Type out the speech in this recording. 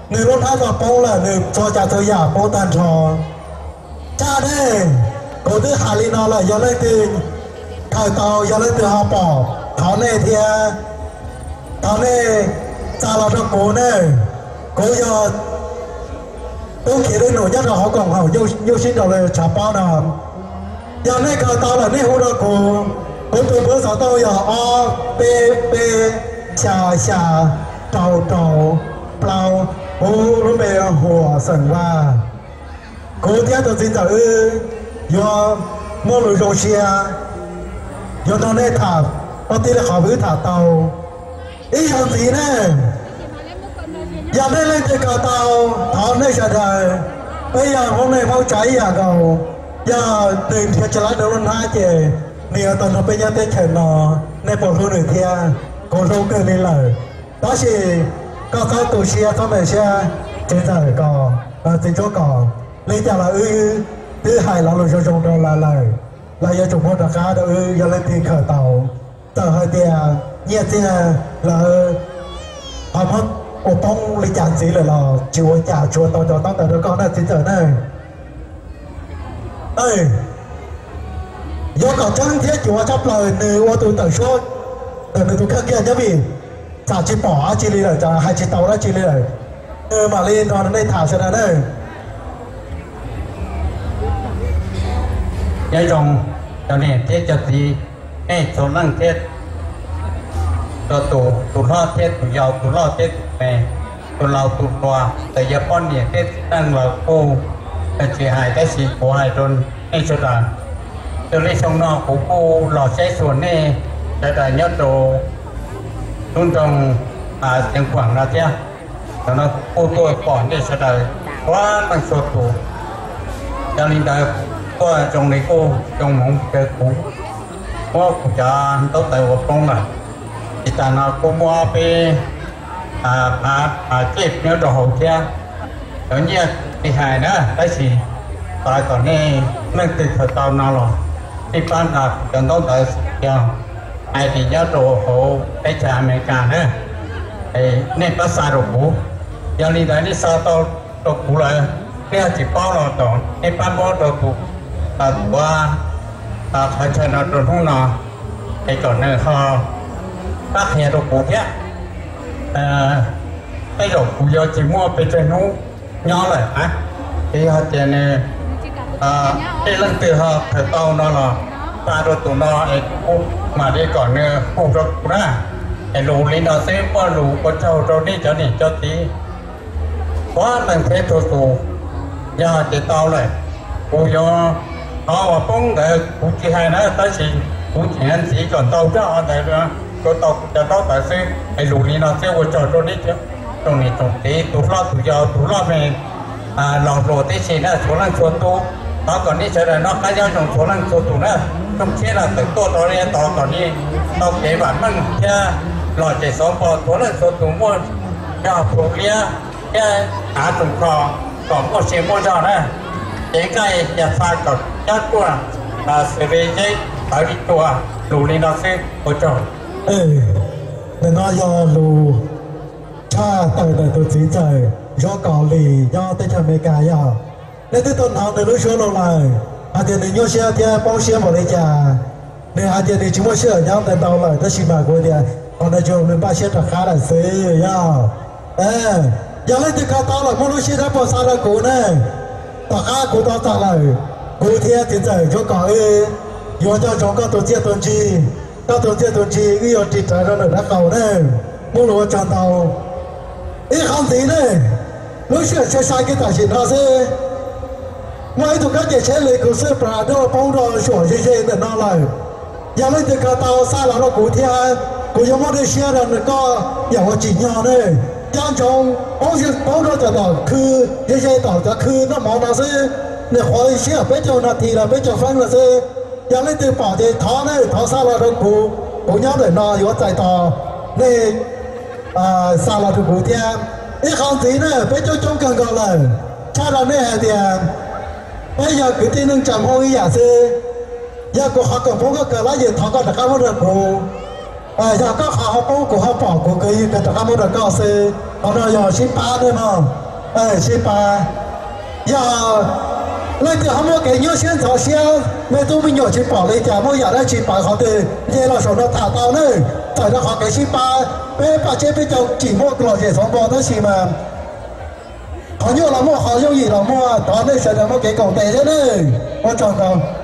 người luôn hai vào bông là người cho cha tôi giả bông tàn trò cha đây cô thứ hai lý nó là do lấy từ thời tàu do lấy từ họ bỏ tháo này thì tháo này cha là cho cô này cô giờ tôi khi đến nổi nhất là họ còn họ yêu xin đầu là trả bao nào giờ này thời tàu là này hú đó cô tôi bữa sau tôi giờ o p p xà xà trầu trầu bao cô lúc về hồ sần qua cô theo tôi xin chào do mua lối đồ xe do nó này thả có tí là họ cứ thả tàu ý làm gì nè giờ đây lên trên cầu tàu thọ này sẽ đời bây giờ hôm nay mau cháy à cầu giờ tìm theo trở lại đâu luôn hai chị nhiều tuần nó bây giờ tới chợ nọ này bỏ luôn người theo còn đâu cần lên lời đó thì có sao tụ xe sao mẹ xe trên giờ còn trên chỗ còn lấy chả là thứ hai là lối trong đó là lời là giờ chúng ta đã đâu giờ lên tiền khởi tàu tờ hơi tiền nhiệt thì là họ mất ô bông lấy chán gì là chùa nhà chùa tàu cho tao đứa con này chính giờ này ơi do còn chẳng thiết chùa chấp lời nếu ô tôi tự số từ từ tôi khác kia nhá vì chả chỉ bỏ chỉ đi rồi chả hai chỉ tàu đó chỉ đi rồi mà lên nó đây thả xe ra đây nhớ rằng cho nên thiết cho gì số năng thiết cho tụ lo thiết tụ giàu tụ lo thiết mẹ tụ lao tụ loa tại giờ con nhỉ thiết đang là cô chỉ hai cái gì của hai tuần anh cho rằng từ đây xong nó của cô lò xe xuân này đã nhớ đồ luôn trong tiếng quảng là thế nó cô tôi bỏ để sẽ đời quá bằng số tụ cho nên là cô trong này cô trong mong cái cũ có cho tốt tại một con này thì ta nó cô mua về chếp nhớ đồ hậu kia ở nhà thì hài đó cái gì tại còn này mình từ thời tàu nào rồi thì ban đầu cần tốt tại kia ai thì nhớ đồ hậu cái cha mẹ cả nữa thì nên bắt xa đồ cũ giờ đi đấy đi sao tao đồ cũ lại cái chỉ bao là đồ nên ban bao đồ cũ qua phải chơi nó đồ không nào thì còn này họ các nhà đồ cũ kia cái đồ cũ giờ chỉ mua về chơi nó nhỏ lại á thì họ chơi này cái lần từ họ thời tàu nó là ta đồ tụi nó mà đi còn không được ra cái lù lên nó sẽ qua lù có trâu trâu đi cho này cho tí quá lần thế thôi tù giờ chỉ tàu này cô do họ mà không để cũng chỉ hay nói tới gì cũng chỉ anh chỉ còn tàu cho họ để có tàu cho tàu tại sao cái lù lên nó sẽ qua trâu trâu đi chứ trong này trong tí tụi lo về lòng rồi tí gì nữa số lần số tu nó còn đi chơi là nó cái giao trong số lần số tu nữa không chỉ là từ tôi đó đi tàu còn đi tàu kế bản mình kia lò chạy số bò số lần số tu mua cho phụ kia cái trùng cò còn có xe mua cho nữa cái nhà pha còn chắc qua xử lý giấy tại đi tua lù lên đó sẽ hỗ trợ để nó do lù cha tại đây tôi chỉ trời do cỏ lì do tới trời mê cà ya nên tôi tuần học để đối số lâu lại tiền để nhau xe thì bao xe vào đây cha nên tiền để chúng tôi xe ở nhau tại tàu lại tới xin bà cô thì còn đây chúng mình ba xe thật khá là xí ya giờ lên từ cao tàu lại mua lối xe đã bỏ xa ra cổ này tất cả cổ tàu trả lại cổ theo tiền trời cho cỏ do cho chúng có tổ chức tuần chi các tổ chức tuần chi cái gì trả ra được đã cầu này mua lúa tròn tàu ý không tí này lúc xưa chơi sai cái tài chính nó sẽ ngoài tụi các chế chế lấy của sư bà đó bông đồ sổ dây để nó lại giờ lên từ cao tàu xa là nó cổ theo cổ giống như xe là nó cóอย่างว่าchỉ nhỏ này trong trong bông đồ cho tàu cứ dây tàu cho cứ nó mỏng nó sẽ để khỏi xe biết cho nó thì là biết cho phân là sẽ giờ lên từ bỏ thì tháo này tháo xa là nó cổ nhau để nó có chạy tàu này xa là thuộc cụ theo ít không tí nữa biết cho chúng cần gọi là cha là này thì bây giờ cứ tin nâng chậm hôi giả sư giờ của họ còn phố có cờ lá gì thọ có được các vấn đề cụ giờ có họ bố của họ bỏ của cái tao mua được có sự họ nói giờ ship ba đấy mà ship ba giờ lấy từ họ mua cái nhớ xuyên thọ xeo nên tôi mình nhổ ship bỏ lấy trả mua giờ đây ship ba họ từ giờ là số nó thả tao nữa phải nó họ cái ship ba bé bà chế bây giờ chỉ mua cái loại gì sống bò đó chỉ mà họ nhớ là mua họ nhớ gì là mua đó đây sẽ là mua cái cổng tệ thế này quan trọng không